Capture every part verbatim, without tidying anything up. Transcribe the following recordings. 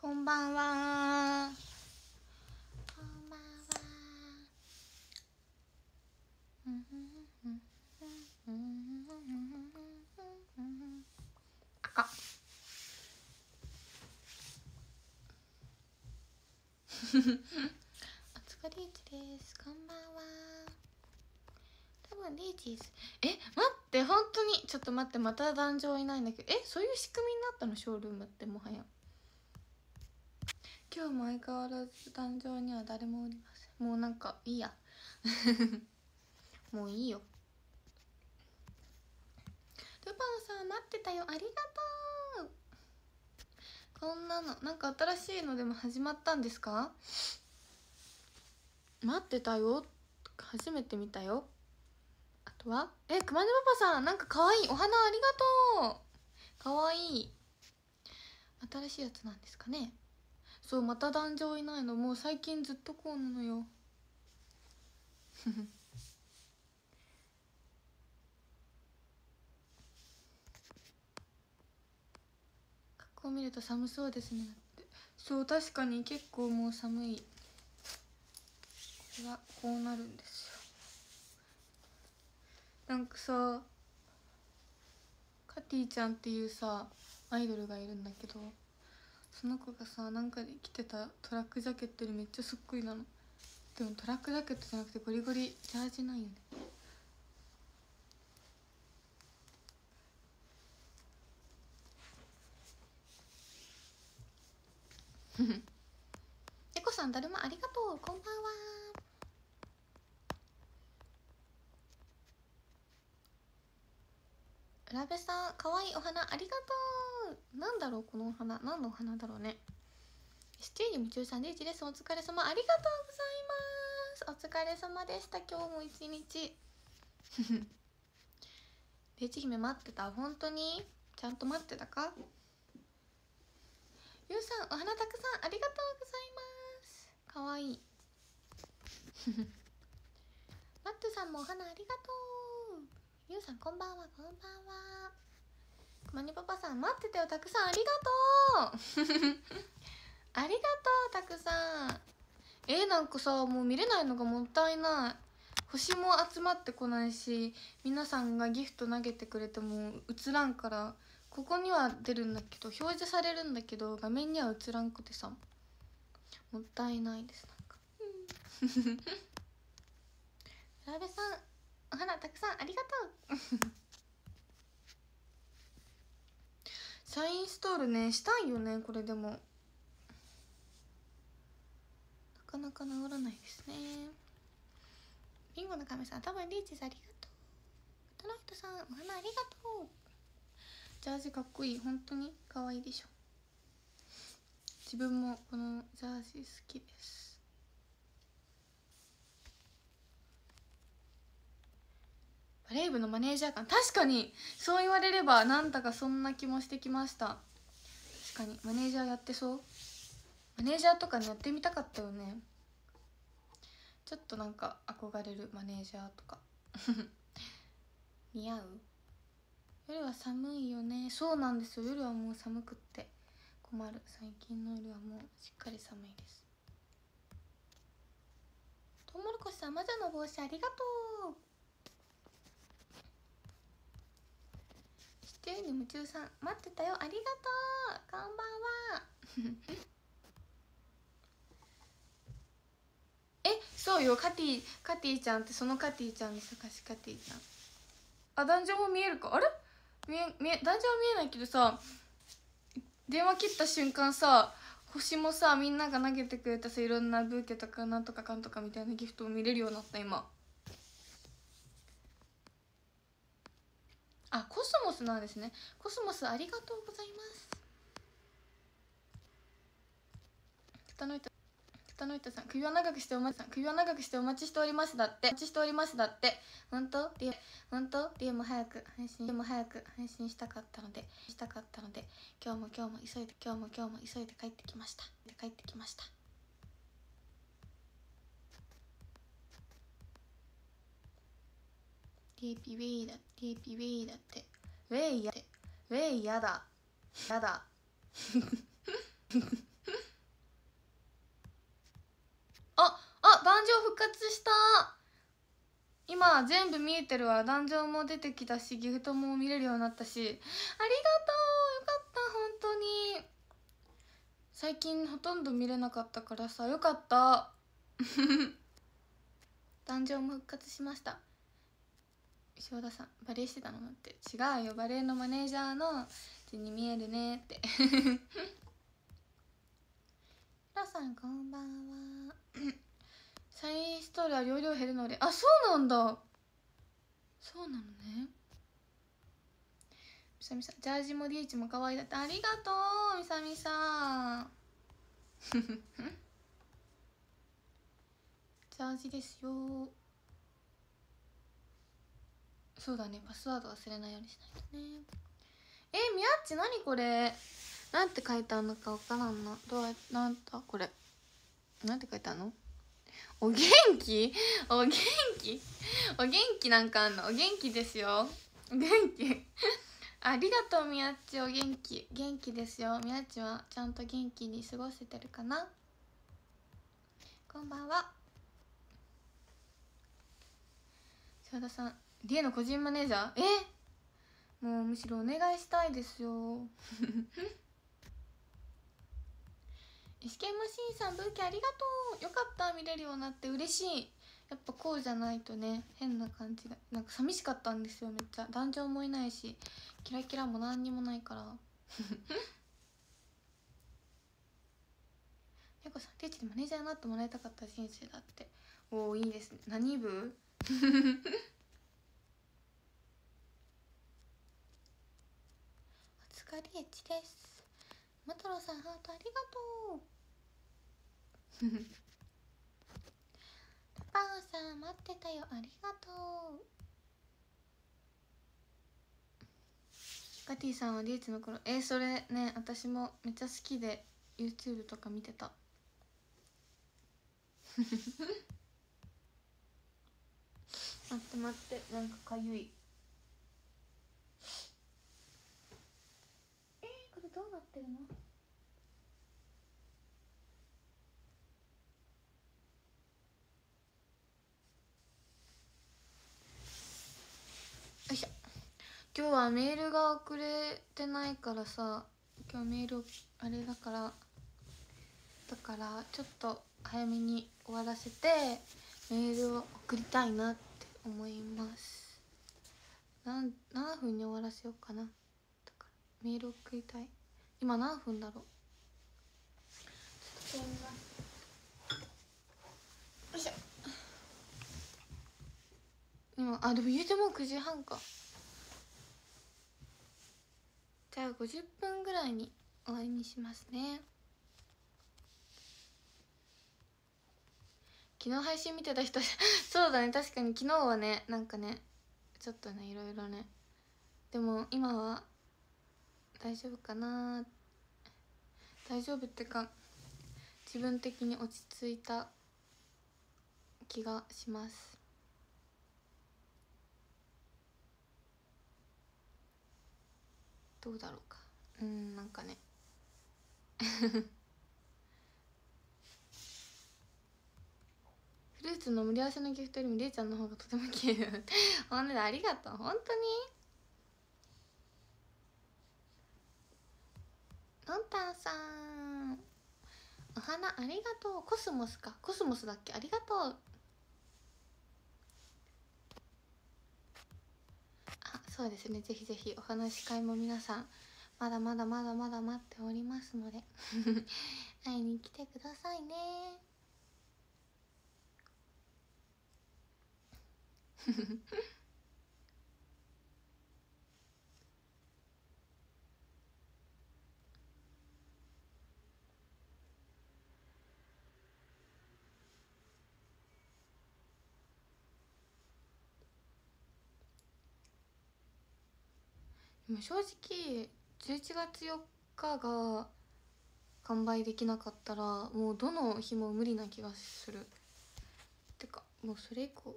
こんばんは。こんばんは。あかお疲れリーチです。こんばんは。多分リーチです。え、待って、本当にちょっと待って、また壇上いないんだけど、え、そういう仕組みになったの？ショールームってもはや今日も相変わらず壇上には誰もおりません。もうなんかいいやもういいよ。ルパンさん待ってたよ、ありがとう。こんなのなんか新しいのでも始まったんですか？待ってたよ、初めて見たよ。あとはえ、くまねパパさん、なんかかわいいお花ありがとう。かわいい。新しいやつなんですかね。そう、また壇上いないの。もう最近ずっとこうなのよ格好見ると寒そうですねって。そう、確かに結構もう寒い。これはこうなるんですよ。なんかさ、カティちゃんっていうさアイドルがいるんだけど、その子がさ、なんかで着てたトラックジャケットにめっちゃそっくりなの。でもトラックジャケットじゃなくてゴリゴリジャージなんよねエコさん、だるまありがとう。こんばんは。ラベさん、かわいいお花ありがとう。なんだろうこのお花、何のお花だろうね。シチューに夢中さん、リーチです。お疲れ様、ありがとうございます。お疲れ様でした、今日も一日レイチ姫待ってた？本当にちゃんと待ってたか？ゆうさん、お花たくさんありがとうございます。かわいいマットさんもお花ありがとう。ゆうさん、こんばんは。こんばんは。マニパパさん、待ってたよ、たくさんありがとうありがとう、たくさん。えー、なんかさ、もう見れないのがもったいない。星も集まってこないし、皆さんがギフト投げてくれても映らんから、ここには出るんだけど、表示されるんだけど画面には映らんくてさ、もったいないです。なんかラベさん、お花たくさんありがとうサインストールね、したいよね。これでもなかなか治らないですね。ビンゴの亀さん、多分リーチさんありがとう。トライトさん、お花ありがとう。ジャージかっこいい。本当に可愛いでしょ。自分もこのジャージ好きです。バレー部のマネージャー感、確かにそう言われればなんだかそんな気もしてきました。確かにマネージャーやってそう。マネージャーとかにやってみたかったよね。ちょっとなんか憧れるマネージャーとか似合う。夜は寒いよね。そうなんですよ、夜はもう寒くって困る。最近の夜はもうしっかり寒いです。トウモロコシさん、魔女の帽子ありがとう。シチューに夢中さん、待ってたよ、ありがとう。こんばんはえ、そうよ、カティカティちゃんってそのカティちゃんです。かしカティちゃん。あ、壇上も見えるか。あれ見え見え壇上は見えないけどさ、電話切った瞬間さ、星もさ、みんなが投げてくれたさ、いろんなブーケとかなんとかかんとかみたいなギフトを見れるようになった。今あ、コスモスなんですね。コスモスありがとうございます。北の人北の人さん、首を長くしてお待ち首を長くしてお待ちしておりますだって。お待ちしておりますだって。本当リエ本当リエも早く配信リエも早く配信したかったのでしたかったので今日も今日も急いで今日も今日も急いで帰ってきました。帰ってきました。ティーピーウェイだ、ティーピーウェイだって。ウェイやって、ウェイやだ。やだ。 活した。今全部見えてるわ。壇上も出てきたし、ギフトも見れるようになったし、ありがとう。よかった本当に。最近ほとんど見れなかったからさ、よかった壇上も復活しました。塩田さん、バレエしてたのって。違うよ、バレエのマネージャーの字に見えるねって皆さんこんばんはサインストールは容量減るので、あ、そうなんだ。そうなのね。みさみさん、ジャージもリーチも可愛いだって。ありがとうみさみさんジャージですよ。そうだね、パスワード忘れないようにしないとね。えー、みやっち何これ、なんて書いてあるのかわからんな。どうやなんだこれ、なんて書いてあるの。お元気お元気お元気なんかあんの。お元気ですよ。お元気ありがとうみやっち。お元気元気ですよ。みやっちはちゃんと元気に過ごせてるかな。こんばんは。澤田さん、リエの個人マネージャー。えもうむしろお願いしたいですよエスケーマシンさん、ブーケありがとう。よかった、見れるようになって嬉しい。やっぱこうじゃないとね、変な感じが、なんか寂しかったんですよ。めっちゃ壇上もいないし、キラキラも何にもないからやこさん、テイチでマネージャーになってもらいたかった人生だって。おお、いいですね。何部お疲れエッチです。マトロさん、ハートありがとうパンさん、待ってたよ、ありがとう。ガティさんはリーチの頃、えー、それね、私もめっちゃ好きで YouTube とか見てた待って待って、なんかかゆい。えー、これどうなってるの。よいしょ。今日はメールが送れてないからさ、今日メールあれだからだからちょっと早めに終わらせてメールを送りたいなって思います。なん何分に終わらせようかな。だからメール送りたい。今何分だろう。ちょっと見ます。よいしょ。今あでも言うてもうくじはんか。じゃあごじゅっぷんぐらいに終わりにしますね。昨日配信見てた人そうだね、確かに昨日はね、なんかねちょっとねいろいろね、でも今は大丈夫かな。大丈夫ってか自分的に落ち着いた気がします。どうだろうか。うん、なんかねフルーツの盛り合わせのギフトよりもりえちゃんの方がとても綺麗ほんとだ、ありがとう。本当にのんたんさん、お花ありがとう。コスモスか、コスモスだっけ。ありがとう。あ、そうですね、ぜひぜひお話し会も皆さんまだまだまだまだ待っておりますので会いに来てくださいねでも正直じゅういちがつよっかが完売できなかったらもうどの日も無理な気がする。てかもうそれ以降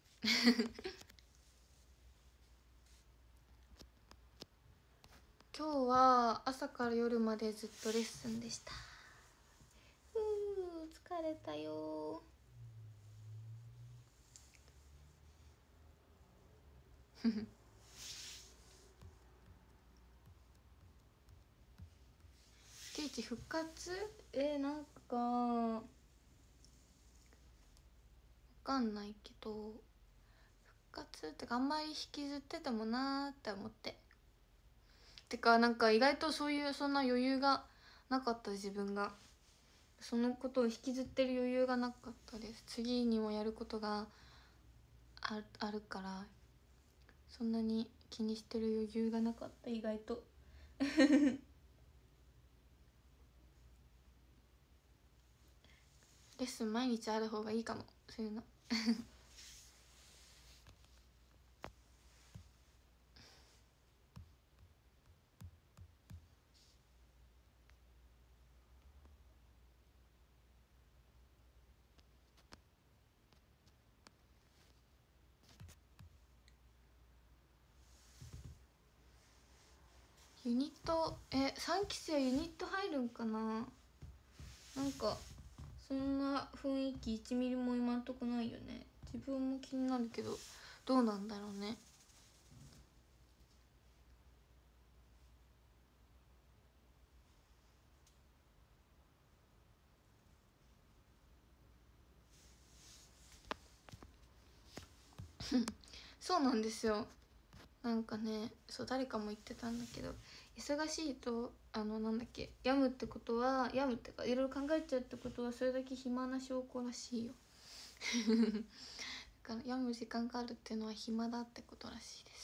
今日は朝から夜までずっとレッスンでした。うー疲れたよケイチ復活えー、なんかわかんないけど復活ってかあんまり引きずっててもなーって思っててかなんか意外とそういうそんな余裕がなかった自分がそのことを引きずってる余裕がなかったです。次にもやることがある、あるからそんなに気にしてる余裕がなかった意外とレッスン毎日ある方がいいかもそういうのユニットえさんき生ユニット入るんかな。なんかそんな雰囲気いちミリも今んとこないよね。自分も気になるけどどうなんだろうね。そうなんですよ。なんかねそう誰かも言ってたんだけど忙しいとあのなんだっけ病むってことは病むってかいろいろ考えちゃうってことはそれだけ暇な証拠らしいよだから病む時間があるっていうのは暇だってことらしいです。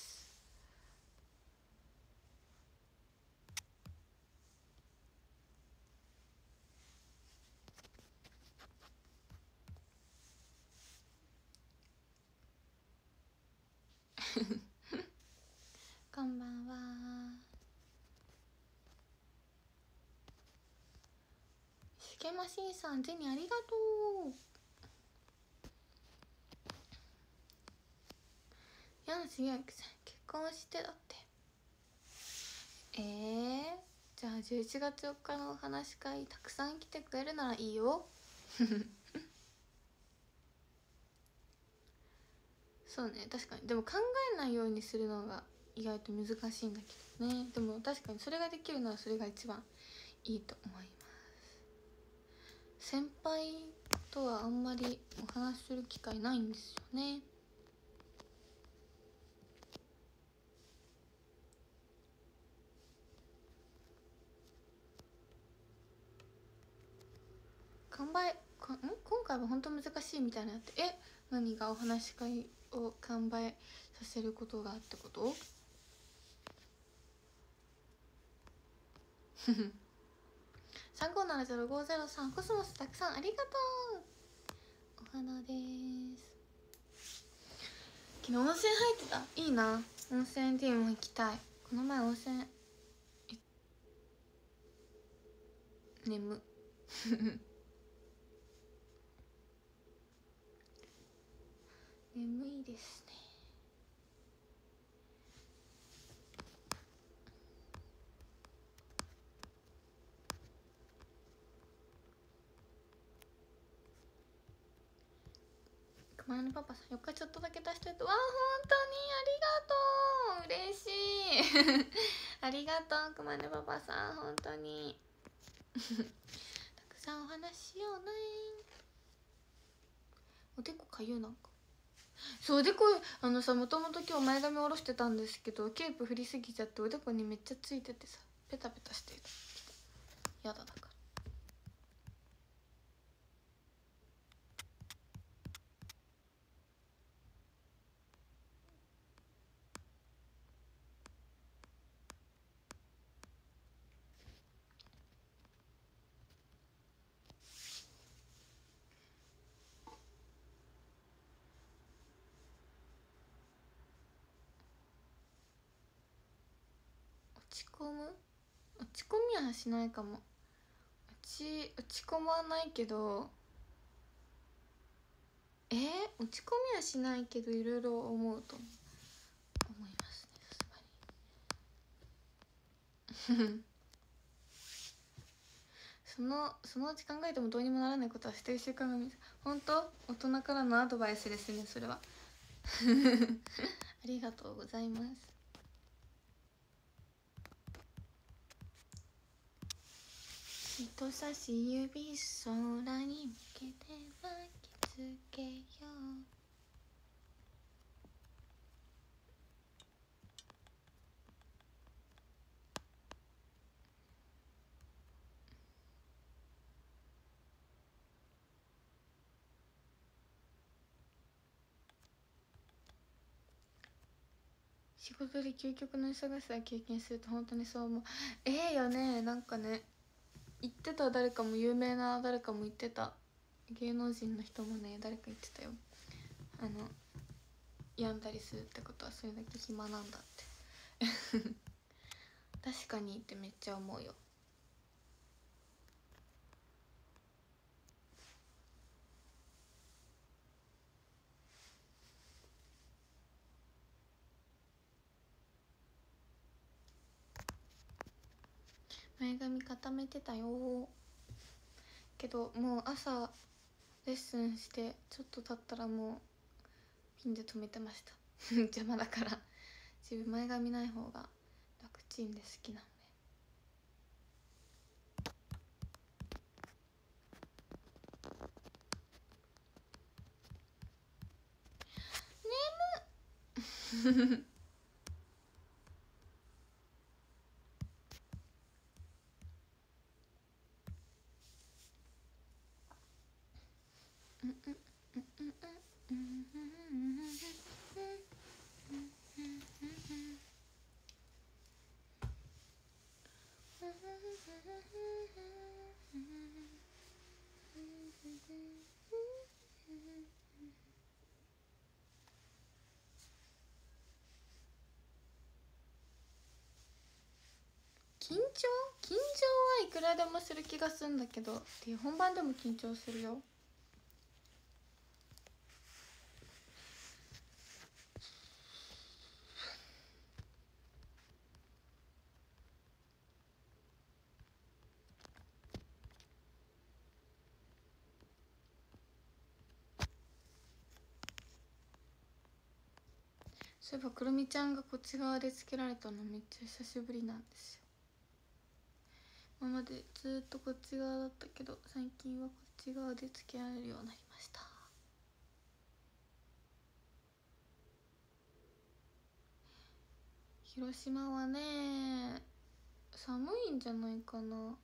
こんばんは。しけましんさんジェニーありがとう。柳瀬ゆうきさん結婚してだってえー、じゃあじゅういちがつよっかのお話し会たくさん来てくれるならいいよそうね確かにでも考えないようにするのが意外と難しいんだけどね。でも確かにそれができるならそれが一番いいと思います。先輩とはあんまりお話しする機会ないんですよね。完売かん今回は本当難しいみたいなってえ何がお話し会を完売させることがってことさんごーななゼロごーゼロさんコスモスたくさんありがとう。お花です。昨日温泉入ってたいいな。温泉でも行きたい。この前温泉眠眠いですね。熊のパパさんよっかちょっとだけ足しといてわあ本当にありがとう嬉しいありがとう熊のパパさん本当にたくさんお話ししようね。おでこかゆなんかそうおでこあのさもともと今日前髪下ろしてたんですけどケープ振りすぎちゃっておでこにめっちゃついててさペタペタしてるやだだから落ち込む落ち込みはしないかも。落ち落ち込まないけどえー、落ち込みはしないけどいろいろ思うと思いますねさすがにそのそのうち考えてもどうにもならないことはしてる習慣が見つ本当大人からのアドバイスですねそれはあありがとうございます。人差し指空に向けて巻きつけよう。仕事で究極の忙しさを経験すると本当にそう思う。ええよね。なんかね言ってた、誰かも有名な誰かも言ってた、芸能人の人もね誰か言ってたよ。あの病んだりするってことはそれだけ暇なんだって確かにってめっちゃ思うよ。前髪固めてたよけど、もう朝レッスンしてちょっと経ったらもうピンで止めてました邪魔だから。自分前髪ない方が楽ちんで好きなんで。眠っ緊張緊張はいくらでもする気がするんだけど、っていう本番でも緊張するよ。そういえばくるみちゃんがこっち側でつけられたのめっちゃ久しぶりなんですよ。今までずっとこっち側だったけど、最近はこっち側でつけられるようになりました。広島はね寒いんじゃないかな。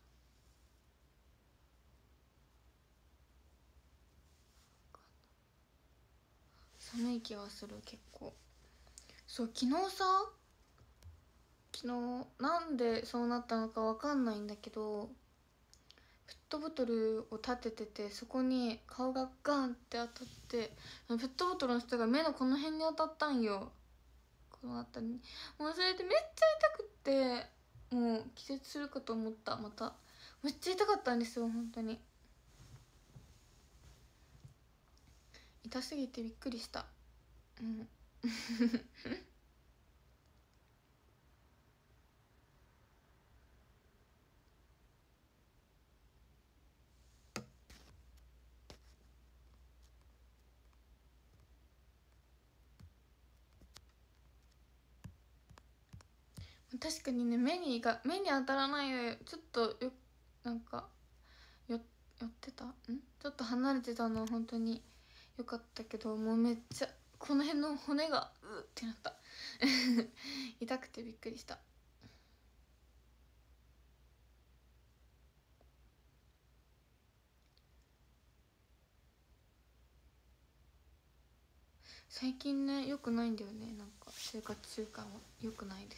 寒い気がする結構。そう昨日さ昨日なんでそうなったのかわかんないんだけど、ペットボトルを立ててて、そこに顔がガンって当たって、ペットボトルの人が目のこの辺に当たったんよ。この辺りに。もうそれでめっちゃ痛くってもう気絶するかと思った。まためっちゃ痛かったんですよ本当に。痛すぎてびっくりした。うん確かにね、目にが目に当たらないでちょっとよなんかよ寄ってたんちょっと離れてたのは本当によかったけど、もうめっちゃこの辺の骨がうーってなった痛くてびっくりした。最近ね良くないんだよね。なんか生活習慣は良くないです。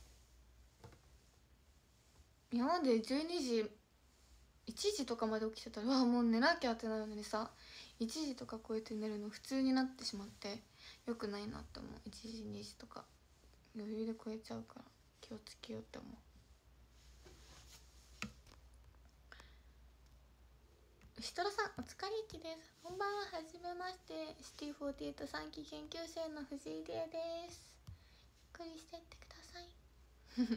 今までじゅうにじいちじとかまで起きてたら、うわもう寝なきゃってなるのにさ、いちじとか超えて寝るの普通になってしまって良くないなって思う。いちじにじとか余裕で超えちゃうから気をつけようって思う。牛虎さんお疲れっちです。こんばんは、はじめまして。シティフォーティエイトさん期研究生の藤井理恵です。ゆっくりしてってください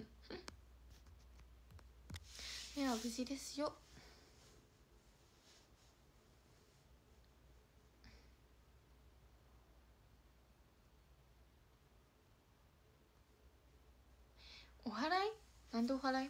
目は無事ですよ。 なんでお祓い？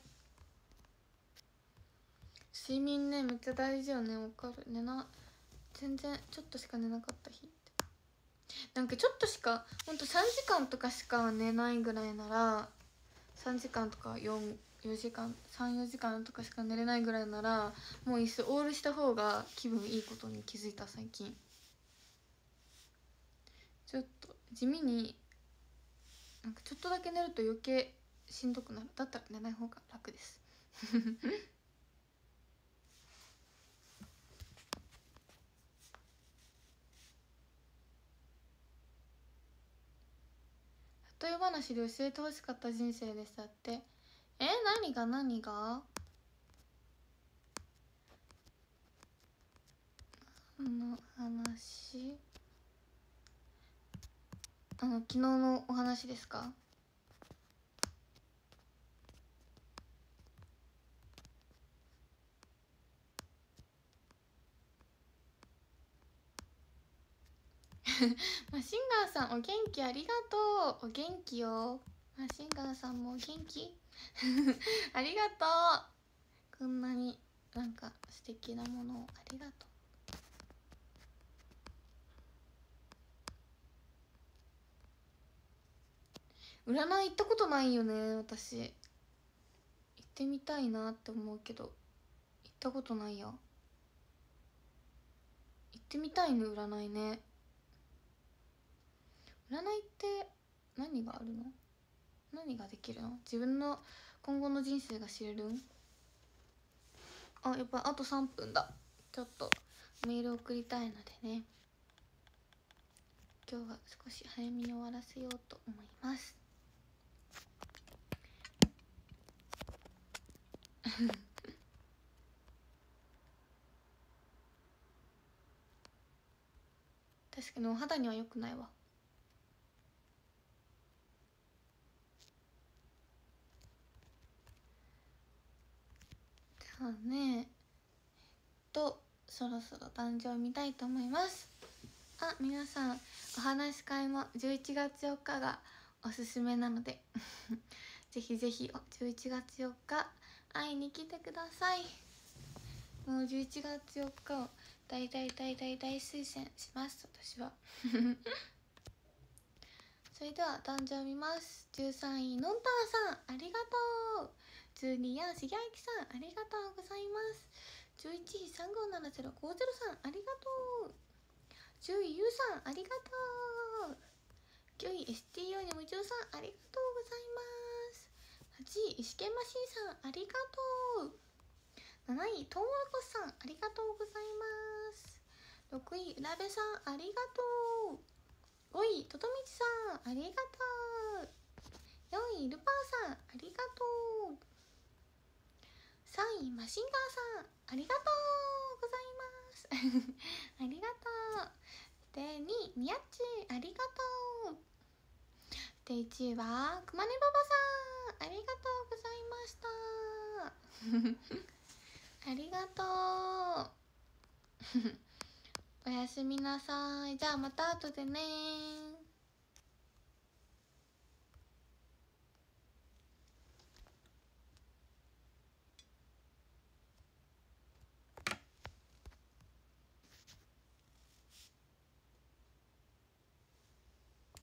睡眠ねめっちゃ大事よね。わかる。寝な全然ちょっとしか寝なかった日ってなんかちょっとしかほんとさんじかんとかしか寝ないぐらいならさんじかんとかよん、よじかんさん、よじかんとかしか寝れないぐらいならもういっそオールした方が気分いいことに気づいた最近。ちょっと地味になんかちょっとだけ寝ると余計しんどくなる。だったら寝ない方が楽です例え話で教えてほしかった人生でしたって。え何が何があの話あの昨日のお話ですか？マシンガーさんお元気ありがとう。お元気よマシンガーさんもお元気ありがとう。こんなになんか素敵なものをありがとう。占い行ったことないよね私。行ってみたいなって思うけど行ったことないや。行ってみたいね占いね。占いって何があるの？何ができるの？自分の今後の人生が知れるん？あやっぱあとさんぷんだ。ちょっとメール送りたいのでね今日は少し早めに終わらせようと思います確かにお肌には良くないわ。じゃあねえっとそろそろ誕生日見たいと思います。あ皆さんお話し会もじゅういちがつよっかがおすすめなのでぜひぜひじゅういちがつよっか会いに来てください。もうじゅういちがつよっかを大大大大大推薦します私はそれでは誕生日見ます。じゅうさんいのんたーさんありがとう。じゅうにいやしぎあきさんありがとうございます。じゅういちいさんごーななゼロごーゼロさんありがとう。じゅういゆうさんありがとう。きゅうい エスティーオー に夢中さんありがとうございます。はちい石剣マシーさんありがとう。なないトウモロコシさんありがとうございます。ろくいうなべさんありがとう。ごいととみちさんありがとう。よんいルパーさんありがとう。さんいマシンガーさんありがとうございますありがとう。でにいみやっちありがとう。でいちいはくまねばばさんありがとうございましたありがとうおやすみなさい。じゃあまた後でね。